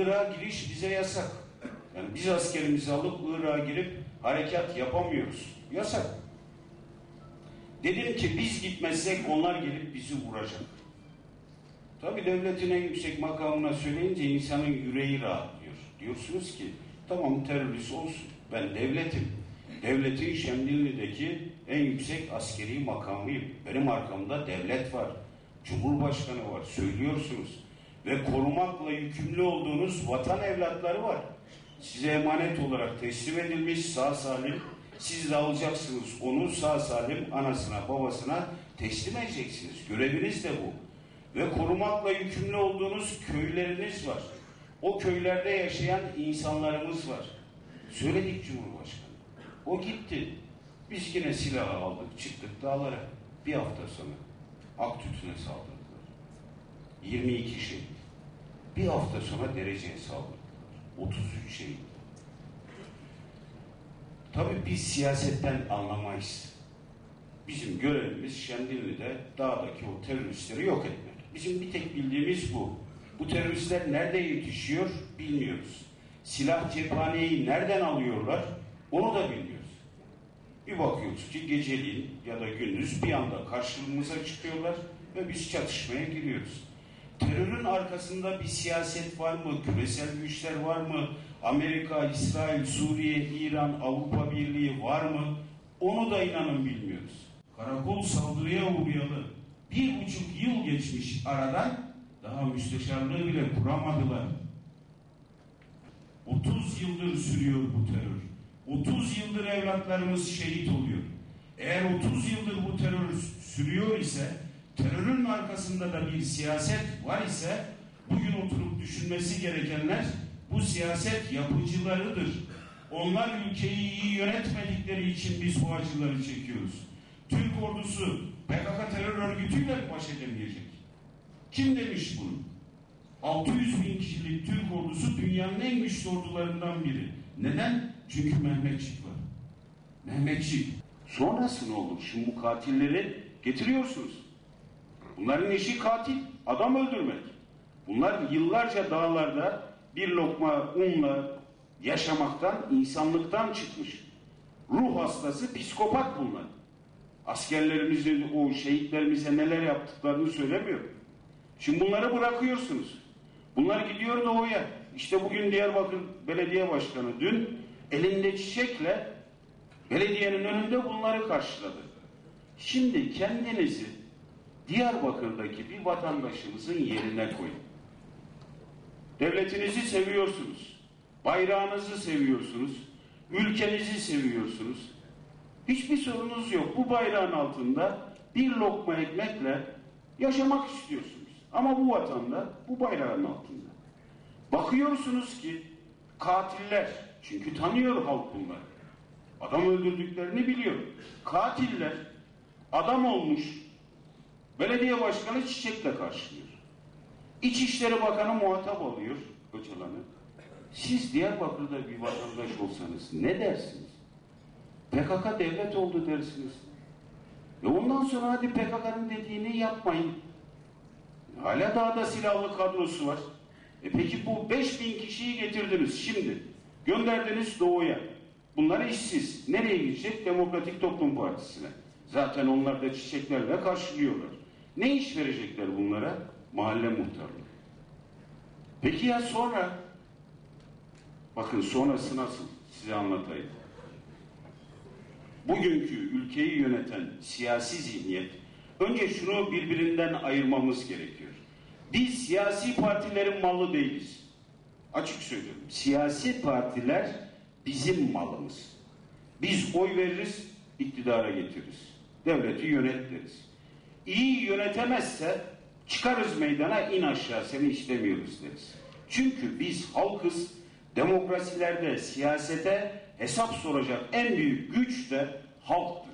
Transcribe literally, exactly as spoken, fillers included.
Irak'a giriş bize yasak. Yani biz askerimizi alıp Irak'a girip harekat yapamıyoruz. Yasak. Dedim ki biz gitmezsek onlar gelip bizi vuracak. Tabii devletin en yüksek makamına söyleyince insanın yüreği rahatlıyor. Diyorsunuz ki tamam terörist olsun. Ben devletim. Devletin Şemdinli'deki en yüksek askeri makamıyım. Benim arkamda devlet var. Cumhurbaşkanı var. Söylüyorsunuz. Ve korumakla yükümlü olduğunuz vatan evlatları var. Size emanet olarak teslim edilmiş sağ salim. Siz de alacaksınız onu sağ salim anasına babasına teslim edeceksiniz. Göreviniz de bu. Ve korumakla yükümlü olduğunuz köyleriniz var. O köylerde yaşayan insanlarımız var. Söyledik Cumhurbaşkanı. O gitti. Biz yine silah aldık, çıktık dağlara. Bir hafta sonra Aktütü'ne saldırdılar. yirmi iki şehit. Bir hafta sonra Derece'ye saldırdılar. otuz üç şehit. Tabii biz siyasetten anlamayız. Bizim görevimiz Şemdinli'de dağdaki o teröristleri yok etmek. Bizim bir tek bildiğimiz bu. Bu teröristler nerede yetişiyor bilmiyoruz. Silah cephaneyi nereden alıyorlar onu da bilmiyoruz. Bir bakıyoruz ki geceliğin ya da gündüz bir anda karşımıza çıkıyorlar ve biz çatışmaya giriyoruz. Terörün arkasında bir siyaset var mı? Küresel güçler var mı? Amerika, İsrail, Suriye, İran, Avrupa Birliği var mı? Onu da inanın bilmiyoruz. Karakol saldırıya uğrayalı bir buçuk yıl geçmiş aradan daha müsteşarlığı bile kuramadılar. otuz yıldır sürüyor bu terör. otuz yıldır evlatlarımız şehit oluyor. Eğer otuz yıldır bu terör sürüyor ise, terörün arkasında da bir siyaset var ise, bugün oturup düşünmesi gerekenler bu siyaset yapıcılarıdır. Onlar ülkeyi iyi yönetmedikleri için biz bu acıları çekiyoruz. Türk ordusu P K K terör örgütüyle baş edemeyecek. Kim demiş bunu? altı yüz bin kişilik Türk ordusu dünyanın en güçlü ordularından biri. Neden? Çünkü Mehmetçik var. Mehmetçik. Sonrası ne olur? Şimdi bu katilleri getiriyorsunuz. Bunların işi katil, adam öldürmek. Bunlar yıllarca dağlarda bir lokma unla yaşamaktan, insanlıktan çıkmış. Ruh hastası, psikopat bunlar. Askerlerimizin, o şehitlerimize neler yaptıklarını söylemiyor. Şimdi bunları bırakıyorsunuz. Bunlar gidiyor doğuya. İşte bugün Diyarbakır Belediye Başkanı dün elinde çiçekle belediyenin önünde bunları karşıladı. Şimdi kendinizi Diyarbakır'daki bir vatandaşımızın yerine koyun. Devletinizi seviyorsunuz. Bayrağınızı seviyorsunuz. Ülkenizi seviyorsunuz. Hiçbir sorunuz yok. Bu bayrağın altında bir lokma ekmekle yaşamak istiyorsunuz. Ama bu vatanda, bu bayrağın altında. Bakıyorsunuz ki katiller, çünkü tanıyor halk bunları. Adam öldürdüklerini biliyor. Katiller adam olmuş, belediye başkanı çiçekle karşılıyor. İçişleri Bakanı muhatap alıyor Öcalan'ı. Siz Diyarbakır'da bir vatandaş olsanız ne dersiniz? P K K devlet oldu dersiniz. E ondan sonra hadi P K K'nın dediğini yapmayın. Hala dağda silahlı kadrosu var. E peki bu beş bin kişiyi getirdiniz şimdi. Gönderdiniz doğuya. Bunlar işsiz. Nereye gidecek? Demokratik Toplum Partisi'ne. Zaten onlar da çiçeklerle karşılıyorlar. Ne iş verecekler bunlara? Mahalle muhtarlığı. Peki ya sonra? Bakın sonrası nasıl? Size anlatayım. Bugünkü ülkeyi yöneten siyasi zihniyet, önce şunu birbirinden ayırmamız gerekiyor. Biz siyasi partilerin malı değiliz. Açık söylüyorum. Siyasi partiler bizim malımız. Biz oy veririz, iktidara getiririz. Devleti yönet deriz. İyi yönetemezse çıkarız meydana, in aşağı, seni istemiyoruz deriz. Çünkü biz halkız, demokrasilerde siyasete hesap soracak en büyük güç de halktır.